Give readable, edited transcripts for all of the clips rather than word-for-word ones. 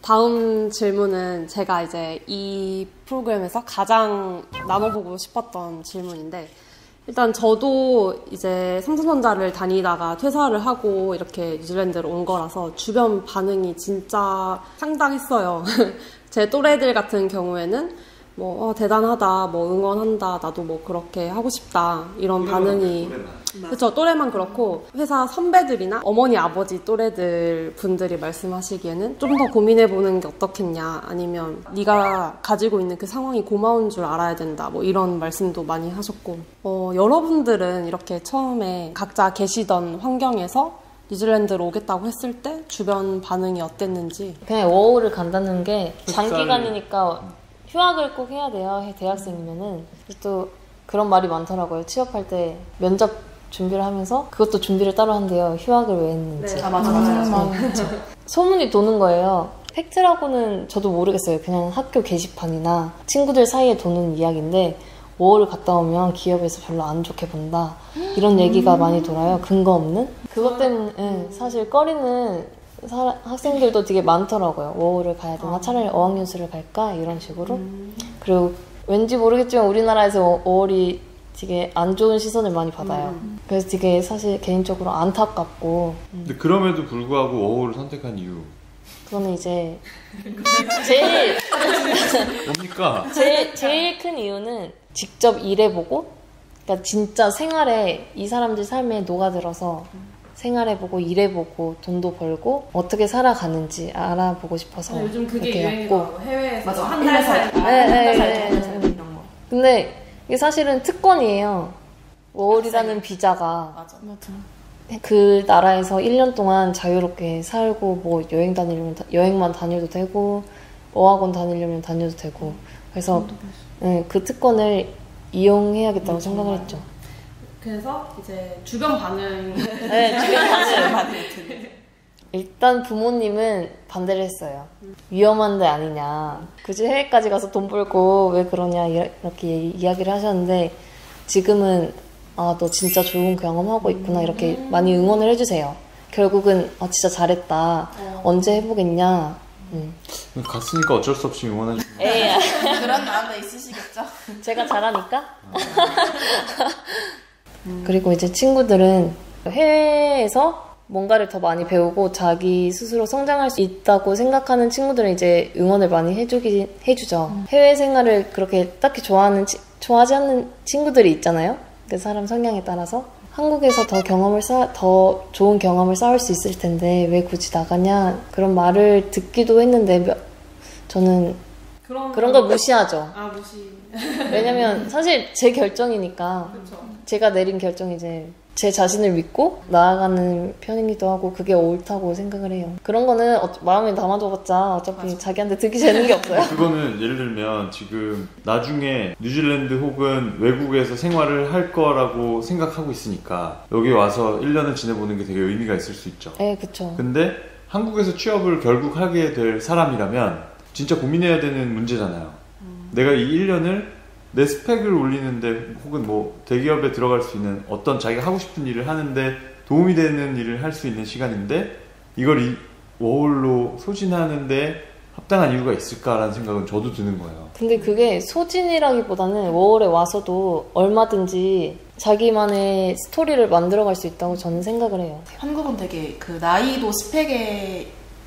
다음 질문은 제가 이제 이 프로그램에서 가장 나눠보고 싶었던 질문인데, 일단 저도 이제 삼성전자를 다니다가 퇴사를 하고 이렇게 뉴질랜드로 온 거라서 주변 반응이 진짜 상당했어요. 제 또래들 같은 경우에는 뭐 대단하다, 뭐 응원한다, 나도 뭐 그렇게 하고 싶다, 이런 반응이. 그쵸, 또래만 그렇고 회사 선배들이나 어머니 아버지 또래들 분들이 말씀하시기에는 좀 더 고민해보는 게 어떻겠냐, 아니면 네가 가지고 있는 그 상황이 고마운 줄 알아야 된다, 뭐 이런 말씀도 많이 하셨고, 여러분들은 이렇게 처음에 각자 계시던 환경에서 뉴질랜드로 오겠다고 했을 때 주변 반응이 어땠는지. 그냥 워홀을 간다는 게 장기간이니까 휴학을 꼭 해야 돼요. 대학생이면은. 또 그런 말이 많더라고요. 취업할 때 면접 준비를 하면서 그것도 준비를 따로 한대요. 휴학을 왜 했는지. 네. 맞아요. 소문이 도는 거예요. 팩트라고는 저도 모르겠어요. 그냥 학교 게시판이나 친구들 사이에 도는 이야기인데, 워홀을 갔다 오면 기업에서 별로 안 좋게 본다, 이런 얘기가 많이 돌아요. 근거 없는? 그것 때문에 사실 꺼리는 학생들도 되게 많더라고요. 워홀을 가야 되나? 차라리 어학연수를 갈까? 이런 식으로. 그리고 왠지 모르겠지만 우리나라에서 워홀이 되게 안 좋은 시선을 많이 받아요. 그래서 되게 사실 개인적으로 안타깝고. 근데 그럼에도 불구하고 워홀을 선택한 이유, 그거는 이제 제일 뭡니까? 제일 큰 이유는 직접 일해보고, 그러니까 진짜 생활에, 이 사람들 삶에 녹아들어서 생활해보고 일해보고 돈도 벌고 어떻게 살아가는지 알아보고 싶어서. 요즘 그게 이렇게 유행이고 해외에서 맞아. 한 달 살기, 이런 거. 근데 이게 사실은 특권이에요. 워홀이라는 비자가. 맞아. 그 나라에서 1년 동안 자유롭게 살고, 뭐 여행 다니려면 여행만 다녀도 되고, 어학원 다니려면 다녀도 되고, 그래서 그 특권을 이용해야겠다고 생각을 했죠. 그래서 이제 주변 반응. 네, 주변 반응. 일단 부모님은 반대를 했어요. 위험한 데 아니냐, 굳이 해외까지 가서 돈 벌고 왜 그러냐, 이렇게 이야기를 하셨는데, 지금은 너 진짜 좋은 경험하고 있구나, 이렇게 많이 응원을 해주세요. 결국은 진짜 잘했다, 언제 해보겠냐. 갔으니까 어쩔 수 없이 응원해주고. 에이, 그런 마음도 있으시겠죠? 제가 잘하니까. 그리고 이제 친구들은 해외에서 뭔가를 더 많이 배우고 자기 스스로 성장할 수 있다고 생각하는 친구들은 이제 응원을 많이 해주죠. 해외 생활을 그렇게 딱히 좋아하지 않는 친구들이 있잖아요. 그 사람 성향에 따라서. 한국에서 더 좋은 경험을 쌓을 수 있을 텐데 왜 굳이 나가냐, 그런 말을 듣기도 했는데, 저는 그런 걸 무시하죠. 무시. 왜냐면 사실 제 결정이니까. 그쵸. 제가 내린 결정이 이제 제 자신을 믿고 나아가는 편이기도 하고, 그게 옳다고 생각을 해요. 그런 거는 마음에 담아둬봤자 어차피 맞아. 자기한테 득이 되는 게 없어요. 그거는 예를 들면 지금 나중에 뉴질랜드 혹은 외국에서 생활을 할 거라고 생각하고 있으니까 여기 와서 1년을 지내보는 게 되게 의미가 있을 수 있죠. 네, 그쵸. 근데 한국에서 취업을 결국 하게 될 사람이라면 진짜 고민해야 되는 문제잖아요. 내가 이 1년을 내 스펙을 올리는데, 혹은 뭐 대기업에 들어갈 수 있는 어떤 자기가 하고 싶은 일을 하는데 도움이 되는 일을 할 수 있는 시간인데, 이걸 워홀로 소진하는데 합당한 이유가 있을까라는 생각은 저도 드는 거예요. 근데 그게 소진이라기보다는 워홀에 와서도 얼마든지 자기만의 스토리를 만들어갈 수 있다고 저는 생각을 해요. 한국은 되게 그 나이도 스펙의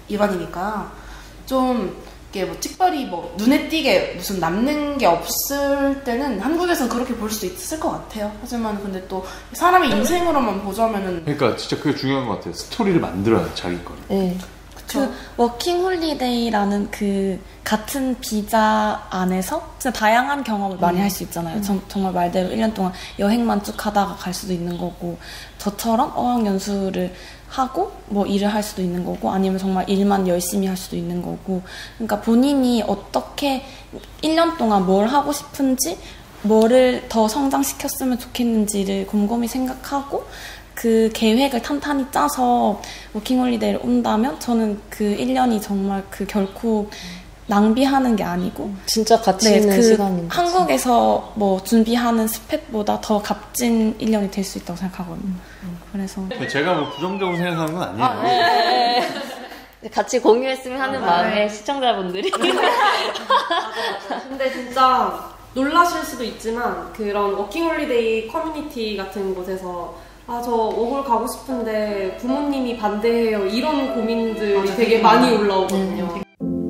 일반이니까 좀 이게 뭐 특별히 뭐 눈에 띄게 무슨 남는 게 없을 때는 한국에서는 그렇게 볼 수도 있을 것 같아요. 하지만 근데 또 사람의 인생으로만 보자면은, 그러니까 진짜 그게 중요한 것 같아요. 스토리를 만들어야 자기 거를. 네. 그 워킹 홀리데이라는 그 같은 비자 안에서 진짜 다양한 경험을 많이 할 수 있잖아요. 정말 말대로 1년 동안 여행만 쭉 하다가 갈 수도 있는 거고, 저처럼 어학연수를 하고 뭐 일을 할 수도 있는 거고, 아니면 정말 일만 열심히 할 수도 있는 거고. 그러니까 본인이 어떻게 1년 동안 뭘 하고 싶은지, 뭐를 더 성장시켰으면 좋겠는지를 곰곰이 생각하고 그 계획을 탄탄히 짜서 워킹홀리데이를 온다면, 저는 그 1년이 정말 그 결코 낭비하는 게 아니고 진짜 가치 있는 그 시간인 거지. 한국에서 뭐 준비하는 스펙보다 더 값진 1년이 될 수 있다고 생각하거든요. 그래서 제가 뭐 부정적으로 생각하는 건 아니에요. 같이 공유했으면 하는 마음에 시청자분들이. 맞아. 근데 진짜 놀라실 수도 있지만 그런 워킹홀리데이 커뮤니티 같은 곳에서 저 워홀 가고 싶은데 부모님이 반대해요 이런 고민들이 되게 많이 올라오거든요.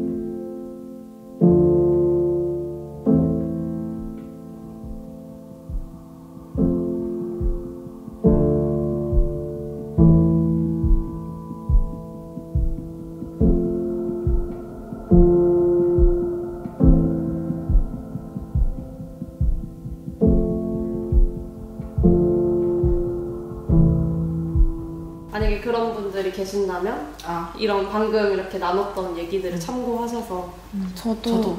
만약에 그런 분들이 계신다면 이런 방금 이렇게 나눴던 얘기들을 참고하셔서 저도.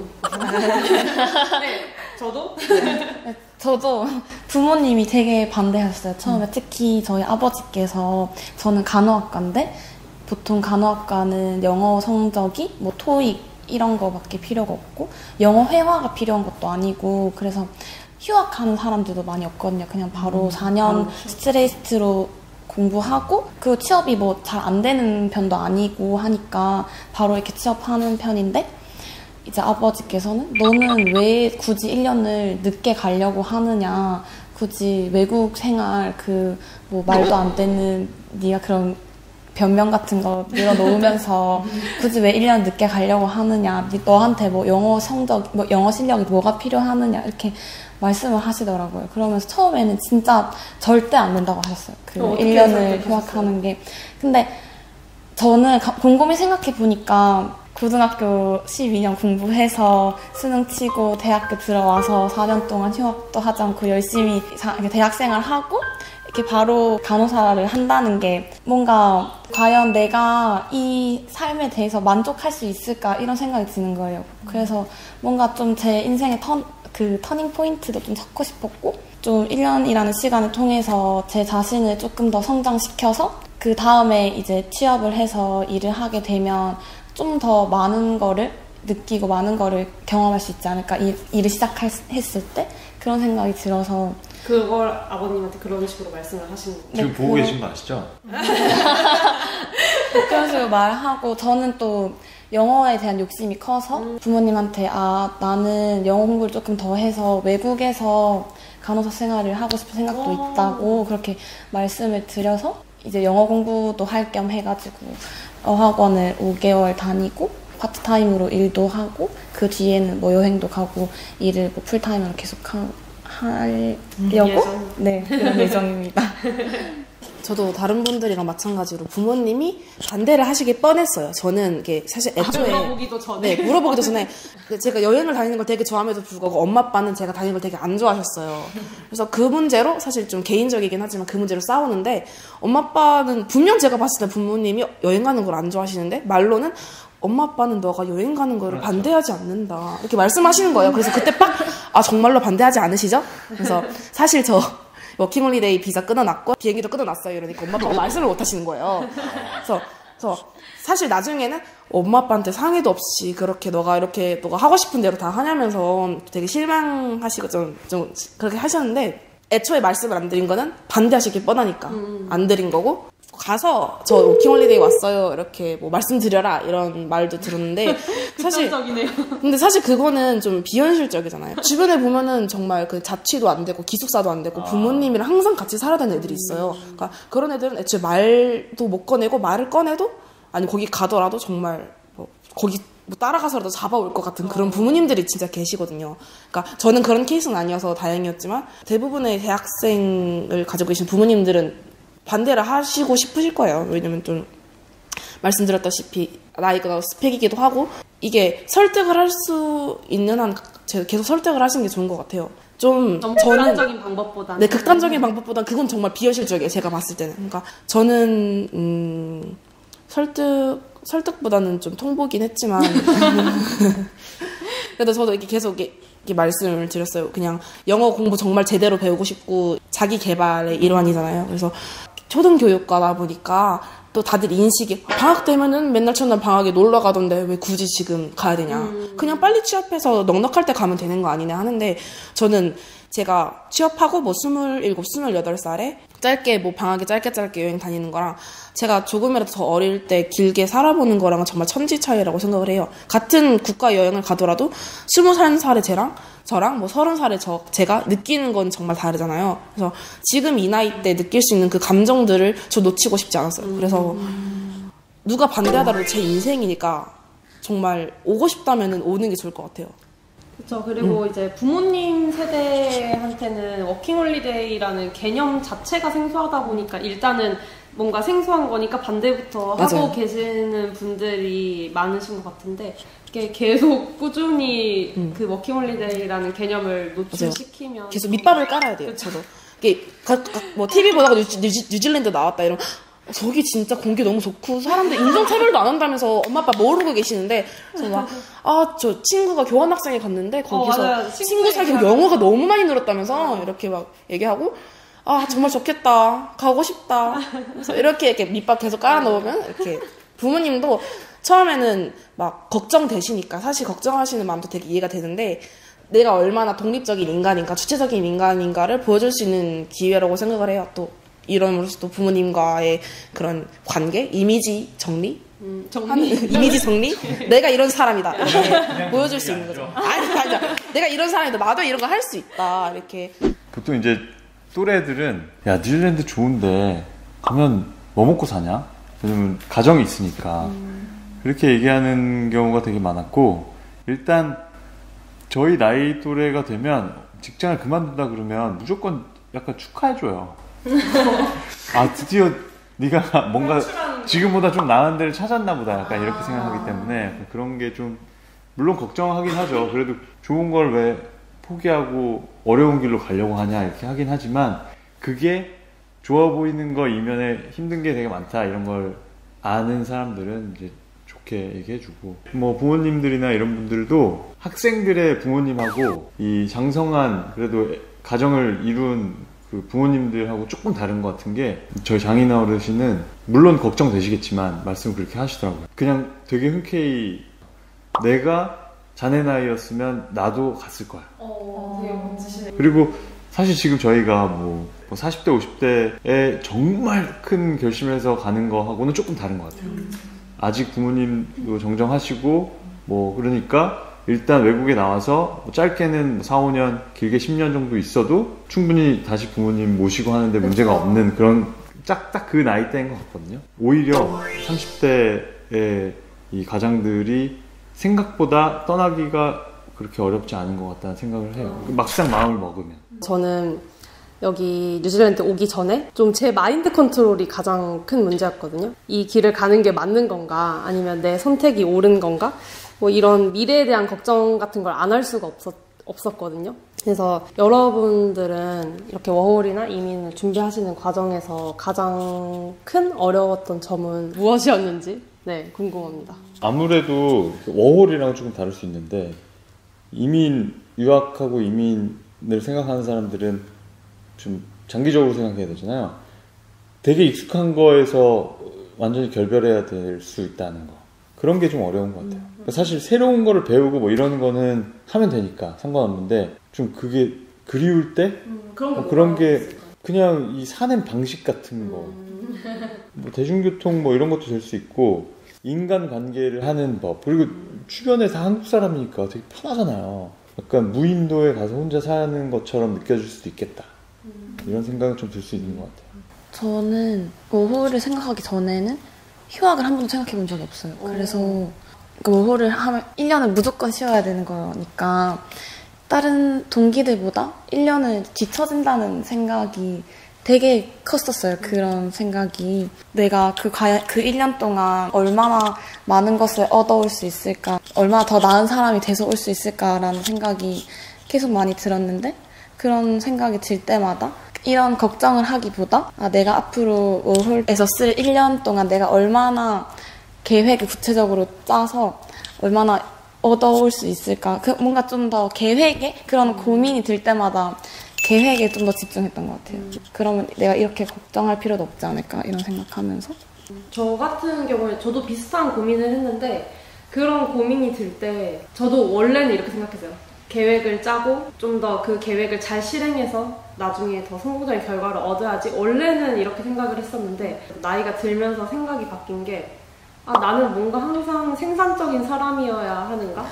네, 저도? 네, 저도 부모님이 되게 반대하셨어요. 처음에 특히 저희 아버지께서 저는 간호학과인데 보통 간호학과는 영어 성적이 뭐 토익 이런 거밖에 필요가 없고 영어 회화가 필요한 것도 아니고 그래서 휴학하는 사람들도 많이 없거든요. 그냥 바로 4년 스트레이트로 공부하고 그리고 취업이 뭐 잘 안 되는 편도 아니고 하니까 바로 이렇게 취업하는 편인데 이제 아버지께서는 너는 왜 굳이 1년을 늦게 가려고 하느냐 굳이 외국 생활 그 뭐 말도 안 되는 네가 그런 변명 같은 거 늘어놓으면서 굳이 왜 1년 늦게 가려고 하느냐 너한테 뭐 영어 성적 뭐 영어 실력이 뭐가 필요하느냐 이렇게 말씀을 하시더라고요. 그러면서 처음에는 진짜 절대 안 된다고 하셨어요. 그 1년을 휴학하는 게. 근데 저는 곰곰이 생각해 보니까 고등학교 12년 공부해서 수능 치고 대학교 들어와서 4년 동안 휴학도 하지 않고 열심히 대학생활 하고 이렇게 바로 간호사를 한다는 게 뭔가 과연 내가 이 삶에 대해서 만족할 수 있을까 이런 생각이 드는 거예요. 그래서 뭔가 좀 제 인생의 터닝 포인트도 좀 찾고 싶었고 좀 1년이라는 시간을 통해서 제 자신을 조금 더 성장시켜서 그 다음에 이제 취업을 해서 일을 하게 되면 좀 더 많은 거를 느끼고 많은 거를 경험할 수 있지 않을까 일을 시작했을 때 그런 생각이 들어서 그걸 아버님한테 그런 식으로 말씀을 하시는 거예요? 지금 보고 계신 거 아시죠? 그런 식으로 말하고 저는 또 영어에 대한 욕심이 커서 부모님한테 나는 영어 공부를 조금 더 해서 외국에서 간호사 생활을 하고 싶은 생각도 있다고 그렇게 말씀을 드려서 이제 영어 공부도 할 겸 해가지고 어학원을 5개월 다니고 파트타임으로 일도 하고 그 뒤에는 뭐 여행도 가고 일을 뭐 풀타임으로 계속 하려고 네 그런 예정입니다. 저도 다른 분들이랑 마찬가지로 부모님이 반대를 하시기 뻔했어요. 저는 이게 사실 애초에 물어보기도 전에 물어보기도 전에 제가 여행을 다니는 걸 되게 좋아함에도 불구하고 엄마 아빠는 제가 다니는 걸 되게 안 좋아하셨어요. 그래서 그 문제로 사실 좀 개인적이긴 하지만 그 문제로 싸우는데 엄마 아빠는 분명 제가 봤을 때 부모님이 여행 가는 걸 안 좋아하시는데 말로는 엄마 아빠는 너가 여행 가는 거를 반대하지 않는다 이렇게 말씀하시는 거예요. 그래서 그때 빡 정말로 반대하지 않으시죠? 그래서 사실 저 워킹홀리데이 비자 끊어놨고 비행기도 끊어놨어요. 이러니까 엄마 아빠가 말씀을 못 하시는 거예요. 그래서 사실 나중에는 엄마 아빠한테 상의도 없이 그렇게 너가 하고 싶은 대로 다 하냐면서 되게 실망하시고 좀 그렇게 하셨는데 애초에 말씀을 안 드린 거는 반대하시길 뻔하니까 안 드린 거고 가서 저 워킹홀리데이 왔어요 이렇게 뭐 말씀드려라 이런 말도 들었는데 사실 근데 사실 그거는 좀 비현실적이잖아요. 주변에 보면은 정말 그 자취도 안 되고 기숙사도 안 되고 부모님이랑 항상 같이 살아야 되는 애들이 있어요. 그러니까 그런 애들은 애초에 말도 못 꺼내고 말을 꺼내도 아니 거기 가더라도 정말 뭐 거기 뭐 따라가서라도 잡아올 것 같은 그런 부모님들이 진짜 계시거든요. 그러니까 저는 그런 케이스는 아니어서 다행이었지만 대부분의 대학생을 가지고 계신 부모님들은 반대를 하시고 싶으실 거예요. 왜냐면 좀 말씀드렸다시피 나이가 스펙이기도 하고 이게 설득을 할 수 있는 한 제가 계속 설득을 하시는 게 좋은 것 같아요. 좀 너무 극단적인 방법보다는 네, 극단적인 방법보다는 그건 정말 비현실적이에요. 제가 봤을 때는. 그러니까 저는 설득보다는 좀 통보긴 했지만 그래도 저도 이렇게 계속 이렇게 말씀을 드렸어요. 그냥 영어 공부 정말 제대로 배우고 싶고 자기 개발의 일환이잖아요. 그래서 초등교육과다 보니까 또 다들 인식이 방학 되면은 맨날 첫날 방학에 놀러 가던데 왜 굳이 지금 가야 되냐. 그냥 빨리 취업해서 넉넉할 때 가면 되는 거 아니냐 하는데 저는 제가 취업하고 뭐 27, 28살에 짧게 뭐 방학에 짧게 여행 다니는 거랑 제가 조금이라도 더 어릴 때 길게 살아보는 거랑은 정말 천지 차이라고 생각을 해요. 같은 국가 여행을 가더라도 21살의 저랑 뭐 30살의 제가 느끼는 건 정말 다르잖아요. 그래서 지금 이 나이 때 느낄 수 있는 그 감정들을 저 놓치고 싶지 않았어요. 그래서 누가 반대하더라도 제 인생이니까 정말 오고 싶다면 오는 게 좋을 것 같아요. 그렇죠. 그리고 이제 부모님 세대한테는 워킹홀리데이라는 개념 자체가 생소하다 보니까 일단은 뭔가 생소한 거니까 반대부터 맞아요. 하고 계시는 분들이 많으신 것 같은데 이게 계속 꾸준히 그 워킹홀리데이라는 개념을 노출시키면 계속 밑밥을 깔아야 돼요. 저도 이게 뭐 TV 보다가 뉴질랜드 나왔다 이러면 저기 진짜 공기 너무 좋고 사람들 인종차별도 안 한다면서 엄마 아빠 모르고 계시는데 그래서 막 저 친구가 교환학생에 갔는데 거기서 친구 사귀고 영어가 너무 많이 늘었다면서 이렇게 막 얘기하고 정말 좋겠다 가고 싶다 그래서 이렇게 밑밥 계속 깔아 놓으면 이렇게 부모님도 처음에는 막 걱정되시니까 사실 걱정하시는 마음도 되게 이해가 되는데 내가 얼마나 독립적인 인간인가 주체적인 인간인가를 보여줄 수 있는 기회라고 생각을 해요. 또 이러면서 또 부모님과의 그런 관계, 이미지 정리? 이미지 정리? 내가 이런 사람이다. 이렇게 보여줄 수 있는 거죠. 아니죠. 내가 이런 사람이다. 나도 이런 거 할 수 있다. 이렇게. 보통 이제 또래들은 야 뉴질랜드 좋은데 가면 뭐 먹고 사냐? 왜냐면 가정이 있으니까 그렇게 얘기하는 경우가 되게 많았고 일단 저희 나이 또래가 되면 직장을 그만둔다 그러면 무조건 약간 축하해줘요. 드디어 네가 뭔가 지금보다 좀 나은 데를 찾았나 보다 약간 이렇게 생각하기 때문에 그런 게 좀 물론 걱정하긴 하죠. 그래도 좋은 걸 왜 포기하고 어려운 길로 가려고 하냐 이렇게 하긴 하지만 그게 좋아 보이는 거 이면에 힘든 게 되게 많다 이런 걸 아는 사람들은 이제 좋게 얘기해주고 뭐 부모님들이나 이런 분들도 학생들의 부모님하고 이 장성한 그래도 가정을 이룬 그 부모님들하고 조금 다른 것 같은 게 저희 장인아 어르신은 물론 걱정되시겠지만 말씀을 그렇게 하시더라고요. 그냥 되게 흔쾌히 내가 자네 나이였으면 나도 갔을 거야. 되게 멋지시네요. 그리고 사실 지금 저희가 뭐 40대 50대에 정말 큰 결심을 해서 가는 거하고는 조금 다른 것 같아요. 아직 부모님도 정정하시고 뭐 그러니까 일단 외국에 나와서 짧게는 4, 5년 길게 10년 정도 있어도 충분히 다시 부모님 모시고 하는데 문제가 없는 그런 딱 그 나이대인 것 같거든요. 오히려 30대의 이 가장들이 생각보다 떠나기가 그렇게 어렵지 않은 것 같다는 생각을 해요. 막상 마음을 먹으면. 저는 여기 뉴질랜드 오기 전에 좀 제 마인드 컨트롤이 가장 큰 문제였거든요. 이 길을 가는 게 맞는 건가 아니면 내 선택이 옳은 건가 뭐 이런 미래에 대한 걱정 같은 걸 안 할 수가 없었거든요. 그래서 여러분들은 이렇게 워홀이나 이민을 준비하시는 과정에서 가장 큰 어려웠던 점은 무엇이었는지 궁금합니다. 아무래도 워홀이랑 조금 다를 수 있는데 유학하고 이민을 생각하는 사람들은 좀 장기적으로 생각해야 되잖아요. 되게 익숙한 거에서 완전히 결별해야 될 수 있다는 거. 그런 게 좀 어려운 것 같아요. 그러니까 사실 새로운 거를 배우고 뭐 이런 거는 하면 되니까 상관없는데 좀 그게 그리울 때 그런 게 그냥 이 사는 방식 같은 거 뭐 대중교통 뭐 이런 것도 될 수 있고 인간관계를 하는 법 그리고 주변에 다 한국 사람이니까 되게 편하잖아요. 약간 무인도에 가서 혼자 사는 것처럼 느껴질 수도 있겠다. 이런 생각은 좀 들 수 있는 것 같아요. 저는 워홀을 생각하기 전에는 휴학을 한 번도 생각해 본 적이 없어요. 그래서 워홀을 하면 1년은 무조건 쉬어야 되는 거니까 다른 동기들보다 1년을 뒤처진다는 생각이 되게 컸었어요. 그런 생각이 내가 그 1년 동안 얼마나 많은 것을 얻어올 수 있을까, 얼마나 더 나은 사람이 돼서 올 수 있을까라는 생각이 계속 많이 들었는데 그런 생각이 들 때마다 이런 걱정을 하기보다 내가 앞으로 워홀에서 쓸 1년 동안 내가 얼마나 계획을 구체적으로 짜서 얼마나 얻어올 수 있을까 뭔가 좀 더 계획에 그런 고민이 들 때마다 계획에 좀 더 집중했던 것 같아요. 그러면 내가 이렇게 걱정할 필요도 없지 않을까 이런 생각하면서 저 같은 경우에 저도 비슷한 고민을 했는데 그런 고민이 들 때 저도 원래는 이렇게 생각했어요. 계획을 짜고 좀 더 그 계획을 잘 실행해서 나중에 더 성공적인 결과를 얻어야지. 원래는 이렇게 생각을 했었는데 나이가 들면서 생각이 바뀐 게 나는 뭔가 항상 생산적인 사람이어야 하는가?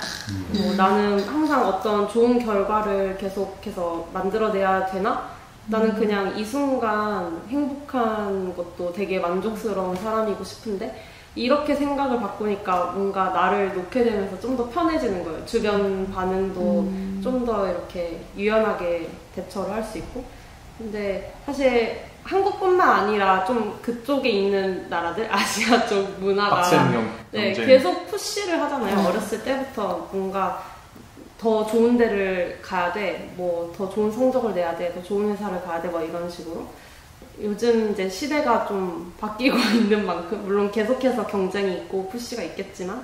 나는 항상 어떤 좋은 결과를 계속해서 만들어내야 되나? 나는 그냥 이 순간 행복한 것도 되게 만족스러운 사람이고 싶은데 이렇게 생각을 바꾸니까 뭔가 나를 놓게 되면서 좀 더 편해지는 거예요. 주변 반응도 좀 더 이렇게 유연하게 대처를 할 수 있고. 근데 사실 한국뿐만 아니라 좀 그쪽에 있는 나라들, 아시아 쪽 문화가 네, 계속 푸시를 하잖아요. 어렸을 때부터 뭔가 더 좋은 데를 가야 돼, 뭐 더 좋은 성적을 내야 돼, 더 좋은 회사를 가야 돼, 뭐 이런 식으로. 요즘 이제 시대가 좀 바뀌고 있는 만큼 물론 계속해서 경쟁이 있고 푸시가 있겠지만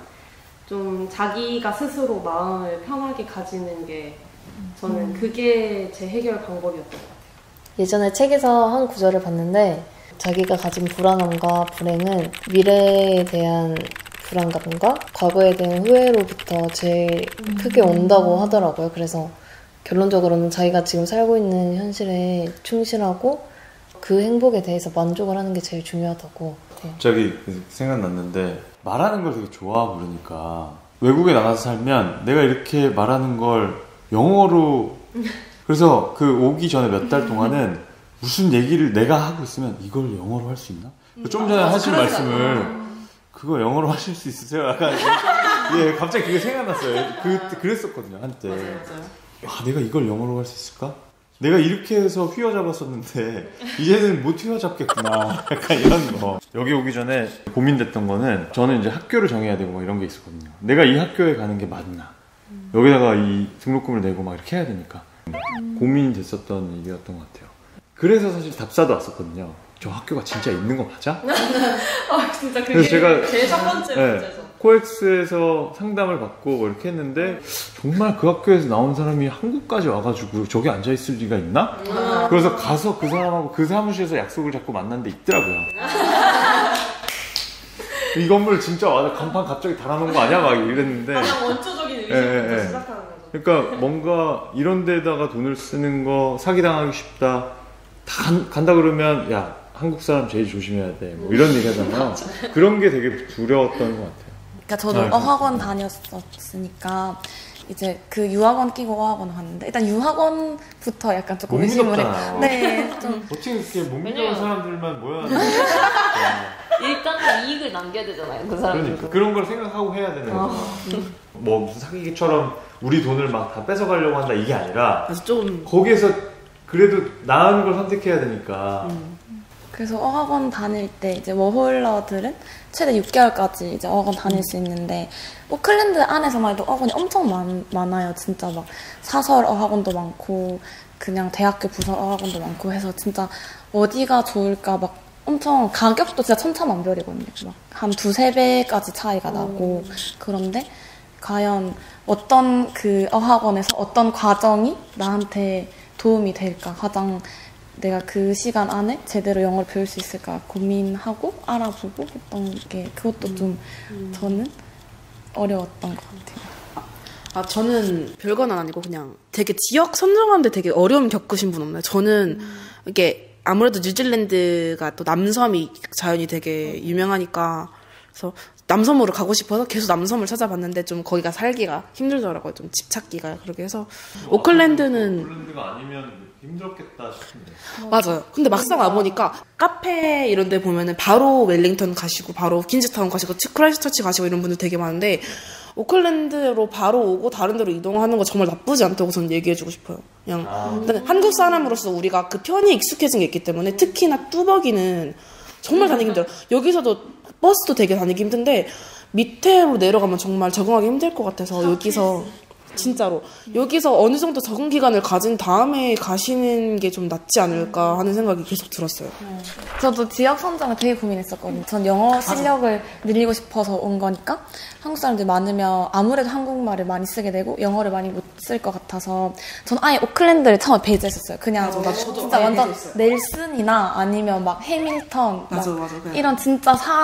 좀 자기가 스스로 마음을 편하게 가지는 게 저는 그게 제 해결 방법이었던 것 같아요. 예전에 책에서 한 구절을 봤는데 자기가 가진 불안함과 불행은 미래에 대한 불안감과 과거에 대한 후회로부터 제일 크게 온다고 하더라고요. 그래서 결론적으로는 자기가 지금 살고 있는 현실에 충실하고 그 행복에 대해서 만족을 하는 게 제일 중요하다고. 네. 갑자기 생각났는데 말하는 걸 되게 좋아 부르니까 외국에 나가서 살면 내가 이렇게 말하는 걸 영어로 그래서 그 오기 전에 몇 달 동안은 무슨 얘기를 내가 하고 있으면 이걸 영어로 할 수 있나? 좀 전에 하신 말씀을 그거 영어로 하실 수 있으세요? 약간 예, 갑자기 그게 생각났어요. 그랬었거든요 한때. 맞아요. 내가 이걸 영어로 할 수 있을까? 내가 이렇게 해서 휘어잡았었는데 이제는 못 휘어잡겠구나. 약간 이런 거. 여기 오기 전에 고민됐던 거는 저는 이제 학교를 정해야 되고 막 이런 게 있었거든요. 내가 이 학교에 가는 게 맞나? 여기다가 이 등록금을 내고 막 이렇게 해야 되니까 고민이 됐었던 일이었던 것 같아요. 그래서 사실 답사도 왔었거든요. 저 학교가 진짜 있는 거 맞아? 진짜 그게 그래서 제가 제일 첫 번째 문제죠. 코엑스에서 상담을 받고 뭐 이렇게 했는데 정말 그 학교에서 나온 사람이 한국까지 와가지고 저기 앉아있을 리가 있나? 그래서 가서 그 사람하고 그 사무실에서 약속을 잡고 만난 데 있더라고요. 이 건물 진짜 와서 간판 갑자기 달아놓은 거 아니야? 막 이랬는데 가장 원초적인 의식부터 시작하는 거죠. 그러니까 뭔가 이런 데다가 돈을 쓰는 거 사기당하기 쉽다. 다 간다 그러면 야 한국 사람 제일 조심해야 돼. 뭐 이런 얘기 하잖아요. 그런 게 되게 두려웠던 것 같아요. 그러니까 저도 어학원 다녔었으니까 이제 그 유학원 끼고 어학원 갔는데 일단 유학원부터 약간 조금 의심을 해요. 네, 좀 어떻게 이렇게 못 믿는 사람들만 모여야 일단은 이익을 남겨야 되잖아요, 그 사람들도. 그러니까 그런 걸 생각하고 해야 되는 거죠. 뭐 무슨 사기기처럼 우리 돈을 막 다 뺏어가려고 한다 이게 아니라 좀 거기에서 그래도 나은 걸 선택해야 되니까. 그래서 어학원 다닐 때 이제 워홀러들은 최대 6개월까지 이제 어학원 다닐 수 있는데 오클랜드 안에서만 해도 어학원이 엄청 많아요. 진짜 막 사설 어학원도 많고 그냥 대학교 부설 어학원도 많고 해서 진짜 어디가 좋을까 막 엄청 가격도 진짜 천차만별이거든요. 막 한 2-3배까지 차이가 나고 그런데 과연 어떤 그 어학원에서 어떤 과정이 나한테 도움이 될까 가장 내가 그 시간 안에 제대로 영어를 배울 수 있을까 고민하고 알아보고 했던 게 그것도 좀 저는 어려웠던 것 같아요. 저는 별건 아니고 그냥 되게 지역 선정하는데 되게 어려움 겪으신 분 없나요? 저는 이게 아무래도 뉴질랜드가 또 남섬이 자연이 되게 유명하니까 그래서 남섬으로 가고 싶어서 계속 남섬을 찾아봤는데 좀 거기가 살기가 힘들더라고요. 좀 집 찾기가. 그렇게 해서 오클랜드가 아니면 힘들었겠다 싶은데. 맞아요. 근데 막상 와보니까 카페 이런 데 보면은 바로 웰링턴 가시고 바로 퀸즈타운 가시고 크라이스트처치 가시고 이런 분들 되게 많은데 오클랜드로 바로 오고 다른 데로 이동하는 거 정말 나쁘지 않다고 저는 얘기해주고 싶어요. 그냥 한국 사람으로서 우리가 그 편이 익숙해진 게 있기 때문에 특히나 뚜벅이는 정말 다니기 힘들어요. 여기서도 버스도 되게 다니기 힘든데 밑으로 내려가면 정말 적응하기 힘들 것 같아서 여기서 진짜로 여기서 어느 정도 적응 기간을 가진 다음에 가시는 게 좀 낫지 않을까 하는 생각이 계속 들었어요. 저도 지역 선정을 되게 고민했었거든요. 전 영어 실력을 늘리고 싶어서 온 거니까 한국 사람들이 많으면 아무래도 한국말을 많이 쓰게 되고 영어를 많이 못 쓸 것 같아서 전 아예 오클랜드를 처음에 배제했었어요. 그냥 진짜 완전 넬슨이나 아니면 막 해밀턴 맞아, 이런 진짜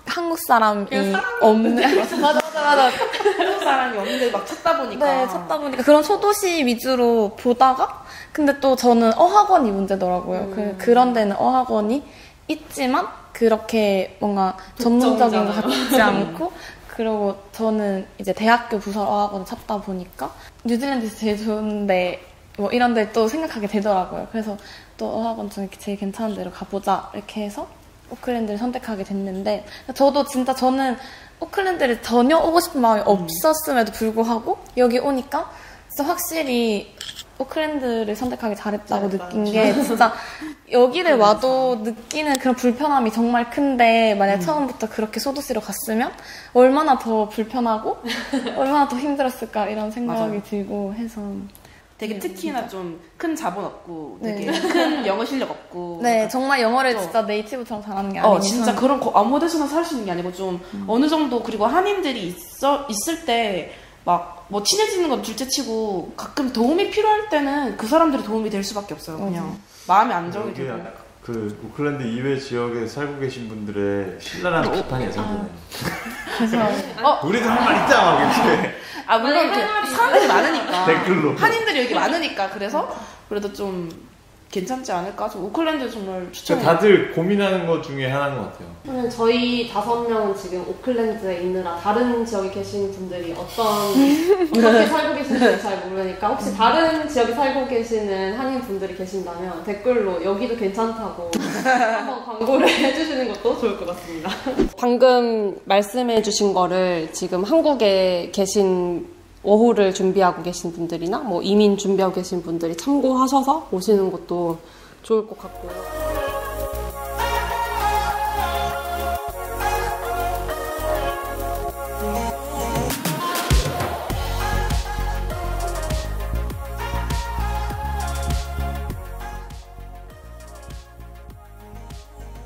한국 사람이 없는 맞아. 한국 사람이 없는데 막 찾다 보니까. 네, 찾다 보니까 그런 소도시 위주로 보다가 근데 또 저는 어학원이 문제더라고요. 그런 데는 어학원이 있지만 그렇게 뭔가 전문적인 것 같지 않고 그리고 저는 이제 대학교 부설 어학원을 찾다 보니까 뉴질랜드에서 제일 좋은데 뭐 이런 데 또 생각하게 되더라고요. 그래서 또 어학원 중에 제일 괜찮은 데로 가보자 이렇게 해서 오클랜드를 선택하게 됐는데 저는 오클랜드를 전혀 오고 싶은 마음이 없었음에도 불구하고 여기 오니까 진짜 확실히 오클랜드를 선택하기 잘했다고 느낀 게 진짜 여기를 와도 느끼는 그런 불편함이 정말 큰데 만약 처음부터 그렇게 소도시로 갔으면 얼마나 더 불편하고 얼마나 더 힘들었을까 이런 생각이 맞아요. 들고 해서 되게 특히나 좀 큰 자본 없고 되게 큰 영어 실력 없고 네 정말 영어를 또, 진짜 네이티브처럼 잘하는 게 아니고 진짜 그런 거 아무 데서나 살 수 있는 게 아니고 좀 어느 정도 그리고 한인들이 있을 때 막 뭐 친해지는 건 둘째치고 가끔 도움이 필요할 때는 그 사람들이 도움이 될 수밖에 없어요. 그냥 마음이 안정이 여기 되고. 그 오클랜드 이외 지역에 살고 계신 분들의 신랄한 비판이 예상되네요. 우리도 할 말 있다 막 이렇게 물론 이렇게 사람들이 많으니까 댓글로 한인들이 여기 많으니까 그래서 그래도 좀 괜찮지 않을까? 저 오클랜드 정말 추천해요. 다들 고민하는 것 중에 하나인 것 같아요. 그러면 저희 5명은 지금 오클랜드에 있느라 다른 지역에 계신 분들이 어떻게 살고 계신지 잘 모르니까 혹시 다른 지역에 살고 계시는 한인 분들이 계신다면 댓글로 여기도 괜찮다고 한번 광고를 해주시는 것도 좋을 것 같습니다. 방금 말씀해주신 거를 지금 한국에 계신 워홀을 준비하고 계신 분들이나 뭐 이민 준비하고 계신 분들이 참고하셔서 오시는 것도 좋을 것 같고요.